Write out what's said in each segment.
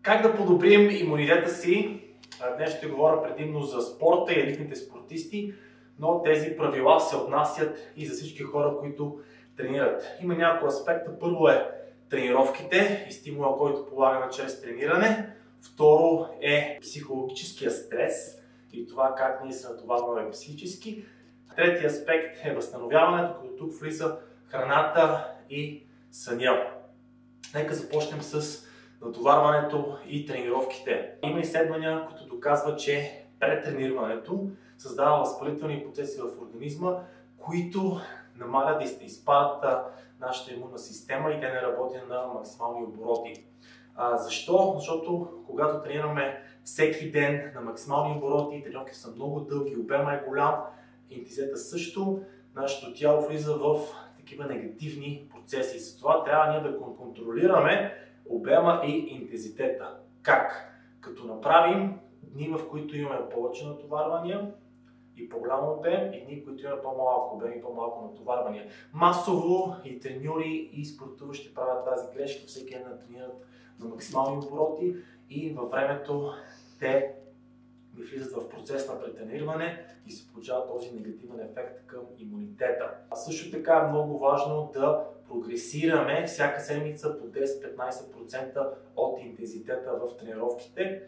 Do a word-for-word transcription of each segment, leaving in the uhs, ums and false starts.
Как да подобрим имунитета си? Днес ще говоря предимно за спорта и елитните спортисти, но тези правила се отнасят и за всички хора, които тренират. Има няколко аспекта. Първо е тренировките и стимула, който полагаме чрез трениране. Второ е психологическия стрес и това как ние се натоварваме психически. Третия аспект е възстановяването, като тук влиза храната и съня. Нека започнем с натоварването и тренировките. Има изследвания, които доказват, че претренирането създава възпалителни процеси в организма, които намалят и изпадат нашата имунна система и те не работят на максимални обороти. А, защо? Защото когато тренираме всеки ден на максимални обороти, тренировките са много дълги, обема е голям, интензитета също, нашето тяло влиза в такива негативни процеси. Затова трябва ние да контролираме обема и интензитета. Как? Като направим дни, в които имаме повече натоварвания и по-голям обем, и дни, в които имаме по-малко обем и по-малко натоварвания. Масово и треньори и спортуващи правят тази грешка, всеки ден тренират на максимални обороти и във времето те влизат в процес на претрениране и се получава този негативен ефект към имунитета. А също така е много важно да прогресираме всяка седмица по десет-петнайсет процента от интензитета в тренировките.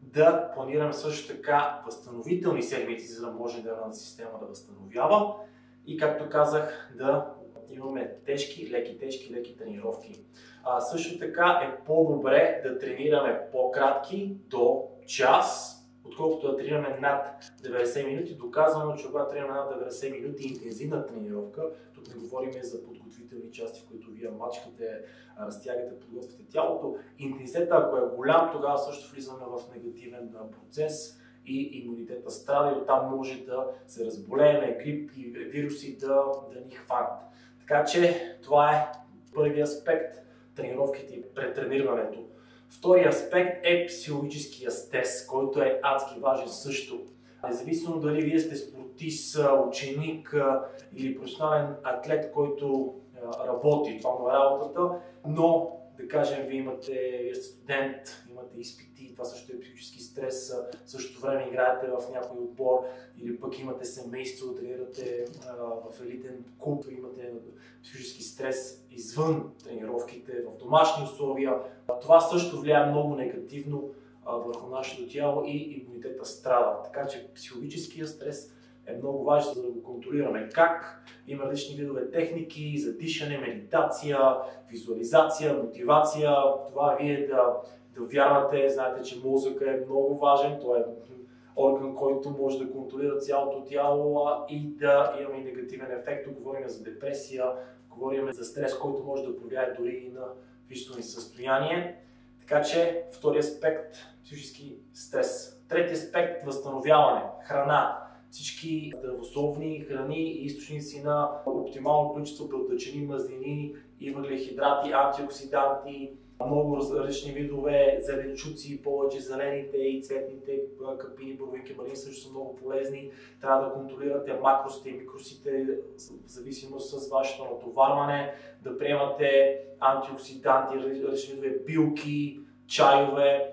Да планираме също така възстановителни седмици, за да може нервната система да възстановява. И както казах, да имаме тежки, леки, тежки, леки тренировки. А, също така е по-добре да тренираме по-кратки до час, отколкото да тренираме над деветдесет минути. Доказано, че когато тренираме над деветдесет минути интензивна тренировка, тук не говорим за подготвителни части, в които вие мачкате, разтягате, подготвяте тялото. Интензитета, ако е голям, тогава също влизаме в негативен процес и имунитета страда и оттам може да се разболеем, грип и вируси да, да ни хванат. Така че това е първият аспект – тренировките и претренирането. Вторият аспект е психологическия стрес, който е адски важен също. Независимо дали вие сте спортист, ученик или професионален атлет, който работи, това му е работата, но да кажем, вие имате, вие сте студент, имате изпити, това също е психически стрес, в същото време играете в някой отбор или пък имате семейство, тренирате в елитен клуб, имате психически стрес извън тренировките, в домашни условия. Това също влияе много негативно върху нашето тяло и имунитета страда. Така че психологическия стрес е много важен, за да го контролираме. Как? Има различни видове техники за дишане, медитация, визуализация, мотивация. Това вие да, да вярвате, знаете, че мозъка е много важен. Той е орган, който може да контролира цялото тяло и да имаме и негативен ефект. Говорим за депресия, говорим за стрес, който може да повлияе дори и на физическото ни състояние. Така че втори аспект – психически стрес. Трети аспект – възстановяване, храна. Всички здравословни храни и източници на оптимално количество белтъчини, мазнини и въглехидрати, антиоксиданти, много различни видове зеленчуци, повече зелените и цветните капини, боровинки, малини също са много полезни. Трябва да контролирате макросите и микросите в зависимост с вашето натоварване, да приемате антиоксиданти, различни видове билки, чайове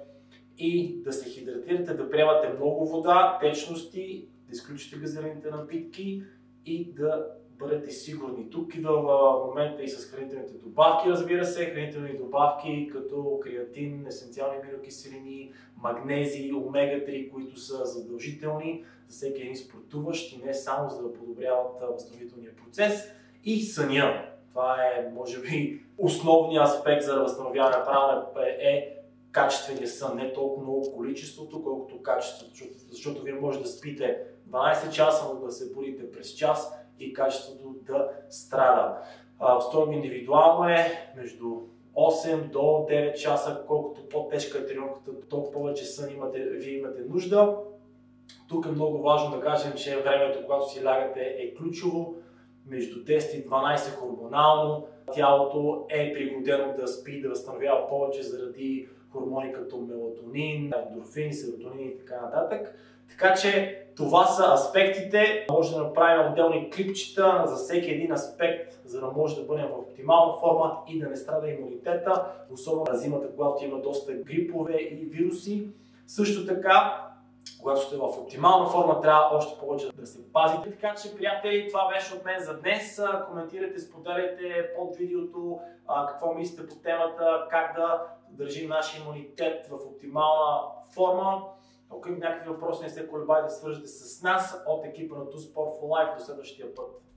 и да се хидратирате, да приемате много вода, течности, да изключите газираните напитки и да бъдете сигурни. Тук идва в момента и с хранителните добавки, разбира се, хранителни добавки като креатин, есенциални аминокиселини, магнези, омега три, които са задължителни за всеки един спортуващ и не само за да подобряват възстановителния процес. И съня. Това е, може би, основният аспект за възстановяване на правилно е качествения сън, не толкова много количеството, колкото качеството, защото, защото вие може да спите дванайсет часа, но да се будите през час и качеството да страда. Строго индивидуално е между осем до девет часа, колкото по-тежка е тренировката, толкова повече сън имате, вие имате нужда. Тук е много важно да кажем, че времето, когато си лягате, е ключово. Между десет и дванайсет хормонално тялото е пригодено да спи, да възстановява повече заради хормони като мелатонин, ендорфин, серотонин и така нататък. Така че това са аспектите. Може да направим отделни клипчета за всеки един аспект, за да може да бъдем в оптимална форма и да не страда имунитета, особено на зимата, когато има доста грипове и вируси. Също така, когато сте в оптимална форма, трябва още повече да се пазите. Така че, приятели, това беше от мен за днес. Коментирайте, споделяйте под видеото какво мислите по темата, как да държим нашия имунитет в оптимална форма. Ако имате някакви въпроси, не се колебайте да свържете с нас от екипа на TwoSport for Life. До следващия път.